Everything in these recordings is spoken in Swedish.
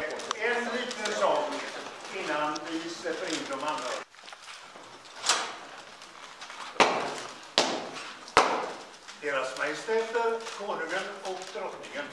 En liten sak innan vi släpper in de andra. Deras majestäter, konungen och drottningen.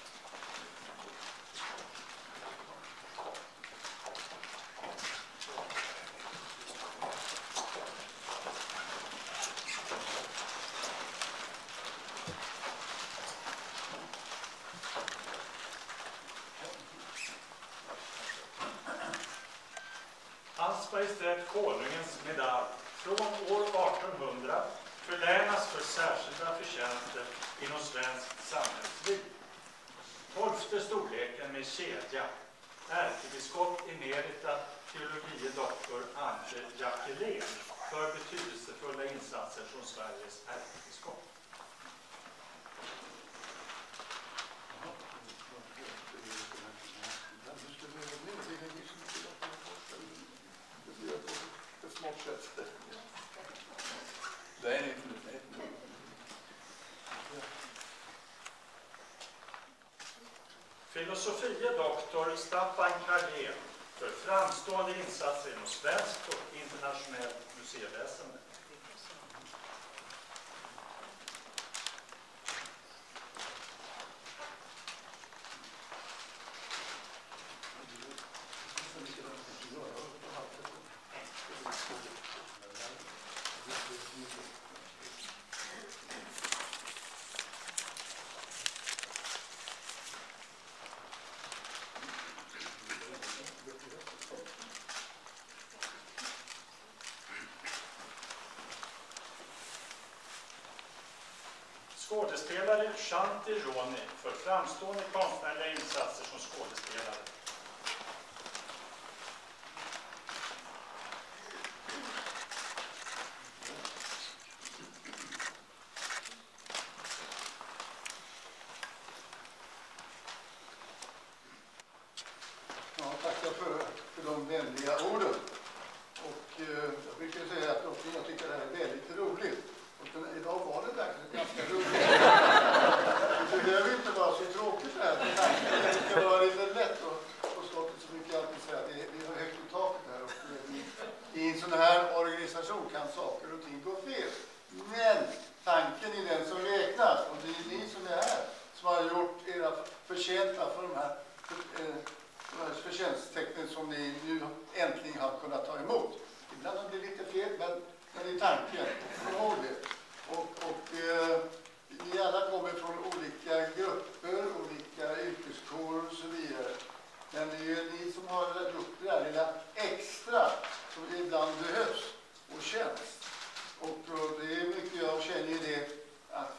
Hans Majestät Konungens medalj från år 1800 förlänas för särskilda förtjänster inom svenskt samhällsliv. 12:e storleken med kedja. Ärkebiskop emerita teologie doktor Ante Jackelén för betydelsefulla insatser från Sveriges ärkebiskop. Filosofie doktor Staffan Karlén för framstående insatser inom svenskt och internationellt museiväsende. Skådespelare Shanti Roney för framstående konstnärliga insatser som skådespelare. Ja, tackar för de vänliga orden. Och jag brukar säga att jag tycker det här är väldigt roligt. Och idag var det verkligen ganska roligt. Det behöver inte vara så tråkigt här. Det ska vara lite lätt och slottet så mycket alltid säga att vi har högt i taket här. Och i en sån här organisation kan saker och ting gå fel. Men tanken är den som räknas. Och det är ni som är här som har gjort era förtjänta för de här förtjänsttecknen som ni nu äntligen har kunnat ta emot. Ibland har det lite fel, men det är tanken. Kom ihåg det. Och ni alla kommer från olika grupper, olika yrkeskårer och så vidare. Men det är ju ni som har gjort det där lilla extra som ibland behövs och känns. Och det är mycket jag känner ju det att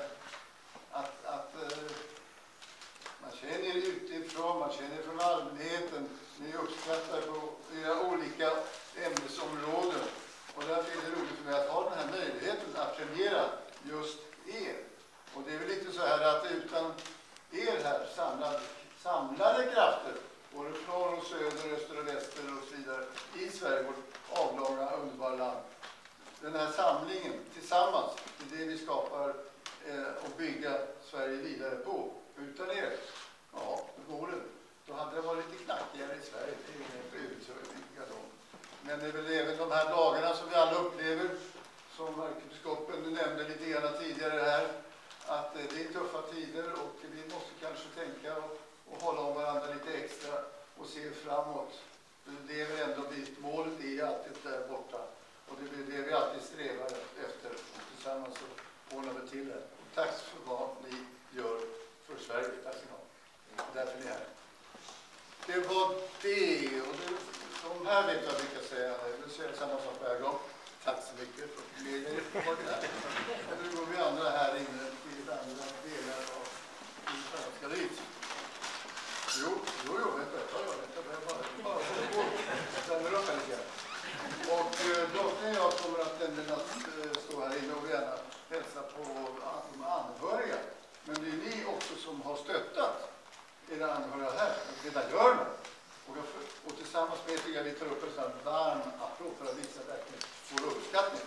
man känner utifrån, man känner från allmänheten. Ni uppskattar på era olika ämnesområden. Och därför är det roligt för mig att ha den här möjligheten att premiera just er. Och det är väl lite så här att utan er här samlade krafter, både från och söder, öster och väster och så vidare, i Sverige, vårt avlånga, underbara land. Den här samlingen tillsammans, det är det vi skapar och bygga Sverige vidare på. Utan er, ja, då går det. Då hade det varit lite knackigare i Sverige, det är ju helt övertygad om. Men det är väl även de här dagarna som vi alla upplever, som ärkebiskopen nämnde lite grann tidigare här, att det är tuffa tider och vi måste kanske tänka och hålla om varandra lite extra och se framåt. Det är väl ändå målet är alltid där borta och det är det vi alltid strävar efter och tillsammans så ordnar vi till det. Tack för vad ni gör för Sverige. Tack ska ni ha. Därför är ni här. Det var det och det. De här vet jag vilka säga. Jag vill säga samma sak varje gång. Tack så mycket för det. Nu går vi andra här inne till andra delar av Galleriet. Jo, vänta. Jag bara ställer upp här lite grann. Och drottningen och jag kommer att nämligen stå här inne och gärna hälsa på de anhöriga. Men det är ni också som har stöttat era anhöriga här. Och det gör man. Och tillsammans med er vi tar upp en sån varm applåd för att visa verkligen vår uppskattning.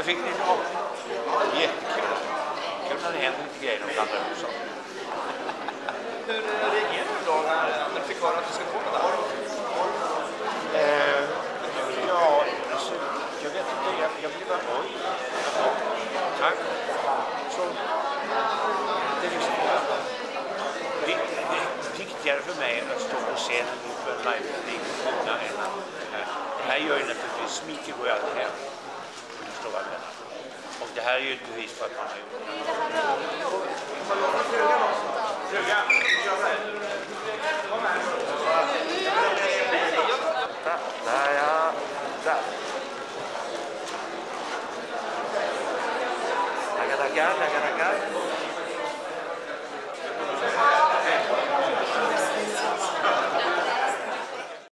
Vad fick ni då? Jättekul. Kul när det händer lite grejer om andra husen. Hur reagerar du då när du fick höra att du ska gå med det här? Ja, alltså, jag vet inte. Jag blev bara oj. Tack. Så, det är liksom det är viktigare för mig att stå på scenen inför en live-publik än att det här gör ju naturligtvis, smiker går ju alltid hem. Förstår vad jag menar. Och det här är ju ett bevis för att man har gjort det. Frugan, kom här. Där ja, där. Tackar.